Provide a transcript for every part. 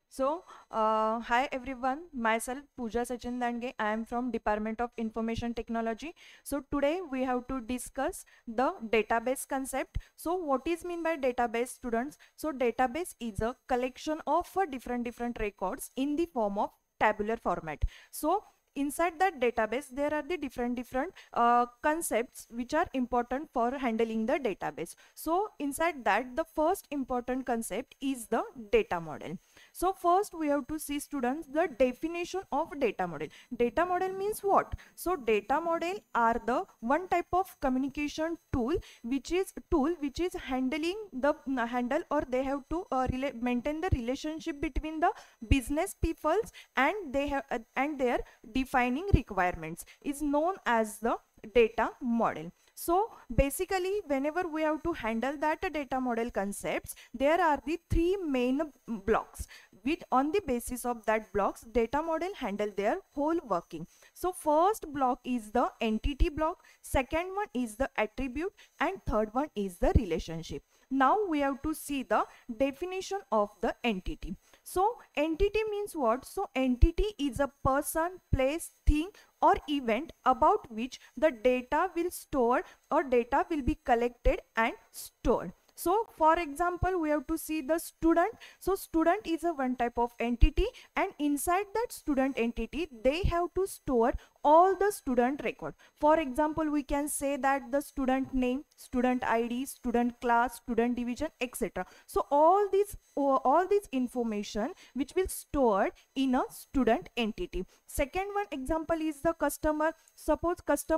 Hi everyone, myself Pooja Sachin Dandge. I am from Department of Information Technology. So today we have to discuss the database concept. So what is mean by database, students? So database is a collection of different records in the form of tabular format. So inside that database there are the different concepts which are important for handling the database. So inside that the first important concept is the data model. So first we have to see, students, the definition of data model. Data model means what? So data model are the one type of communication tool which is handling the handle, or they have to maintain the relationship between the business peoples and they have and their defining requirements is known as the data model. So basically whenever we have to handle that data model concepts, there are the three main blocks, which on the basis of that blocks data model handle their whole working. So first block is the entity block, second one is the attribute, and third one is the relationship. Now we have to see the definition of the entity. So entity means what? So entity is a person, place, thing or event about which the data will store or data will be collected and stored. So for example, we have to see the student. So student is a one type of entity, and inside that student entity they have to store all the student record. For example, we can say that the student name, student ID, student class, student division, etc. So all these information which will stored in a student entity. Second one example is the customer. Suppose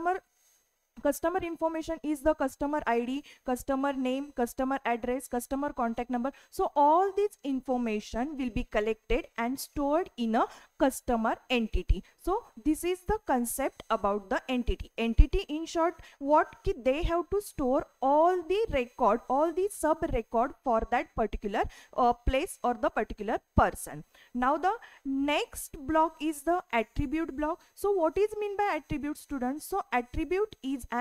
customer information is the customer ID, customer name, customer address, customer contact number. So all this information will be collected and stored in a customer entity. So this is the concept about the entity. Entity in short, what they have to store all the record, all the sub record for that particular place or the particular person. Now the next block is the attribute block. So what is mean by attribute, students? So attribute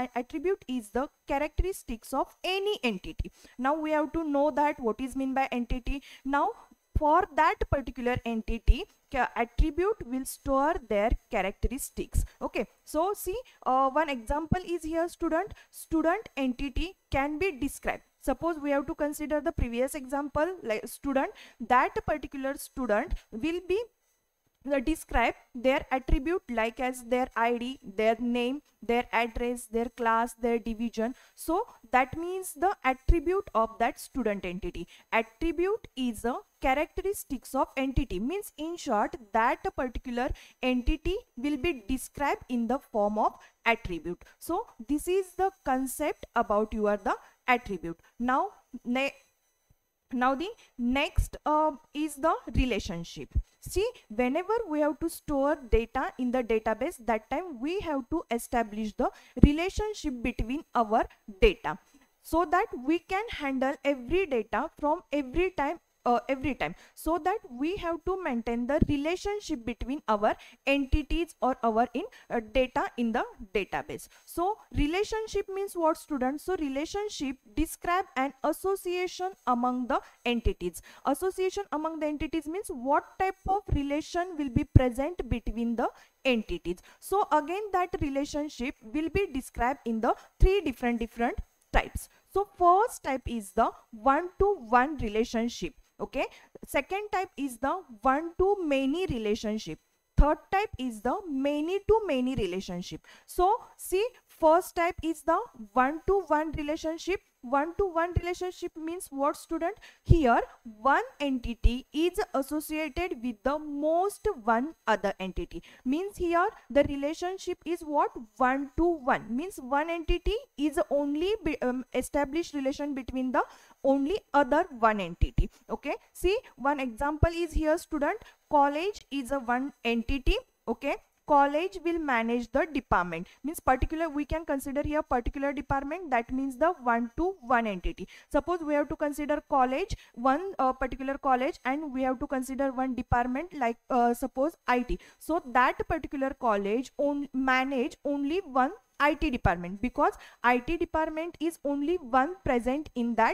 is the characteristics of any entity. Now we have to know that what is mean by entity. Now for that particular entity, attribute will store their characteristics. Okay, so see, one example is here, student entity can be described. Suppose we have to consider the previous example, like student, that particular student will be describe their attribute like as their ID, their name, their address, their class, their division. So that means the attribute of that student entity. Attribute is a characteristics of entity, means in short that a particular entity will be described in the form of attribute. So this is the concept about your the attribute. Now the next is the relationship. See, whenever we have to store data in the database, that time we have to establish the relationship between our data, so that we can handle every data from every time, so that we have to maintain the relationship between our entities or our data in the database. So relationship means what, students? So relationship describe an association among the entities. Association among the entities means what type of relation will be present between the entities. So again that relationship will be described in the three different types. So first type is the one-to-one relationship. Okay, second type is the one-to-many relationship. Third type is the many-to-many relationship. So see, first type is the one-to-one relationship. One-to-one relationship means what, student? Here one entity is associated with the most one other entity, means here the relationship is what? One to one, means one entity is only established relation between the only other one entity. Okay, see, one example is here, student. College is a one entity. Okay, college will manage the department, means particular, we can consider here particular department, that means the one to one entity. Suppose we have to consider college, one particular college, and we have to consider one department like suppose IT. So that particular college manage only one IT department, because IT department is only one present in that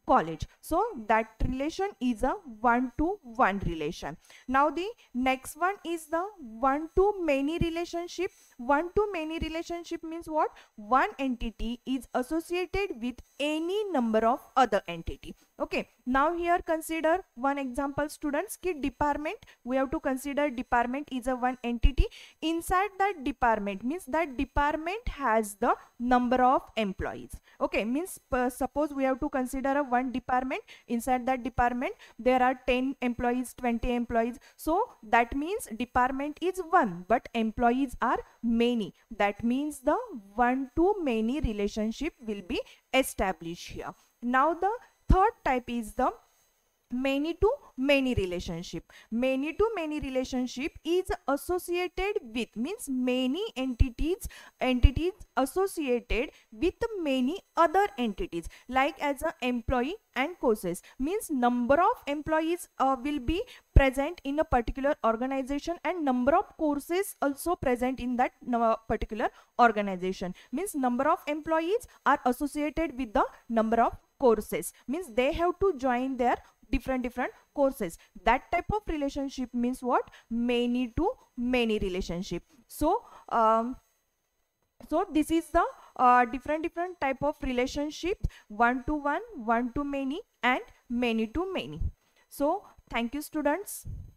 college. So that relation is a one-to-one relation. Now the next one is the one-to-many relationship. One-to-many relationship means what? One entity is associated with any number of other entity. Okay, now here consider one example, students. Ki department, we have to consider department is a one entity. Inside that department means that department has the number of employees. Okay, means suppose we have to consider a one department. Inside that department there are 10 employees, 20 employees. So that means department is one but employees are many. That means the one to many relationship will be established here. Now the third type is the many to many relationship. Many to many relationship is associated with, means many entities associated with many other entities, like as a employee and courses, means number of employees will be present in a particular organization and number of courses also present in that particular organization. Means number of employees are associated with the number of courses, means they have to join their different courses. That type of relationship means what? Many to many relationship. So so this is the different type of relationship: one to one, one to many, and many to many. So thank you, students.